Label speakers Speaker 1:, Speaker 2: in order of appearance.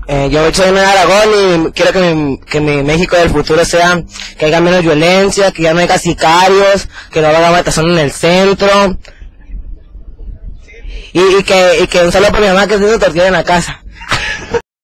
Speaker 1: Yo soy de Aragón y quiero que mi México del futuro sea que haya menos violencia, que ya no haya sicarios, que no haga matazón en el centro. Y que un saludo para mi mamá que hace su tortilla en la casa.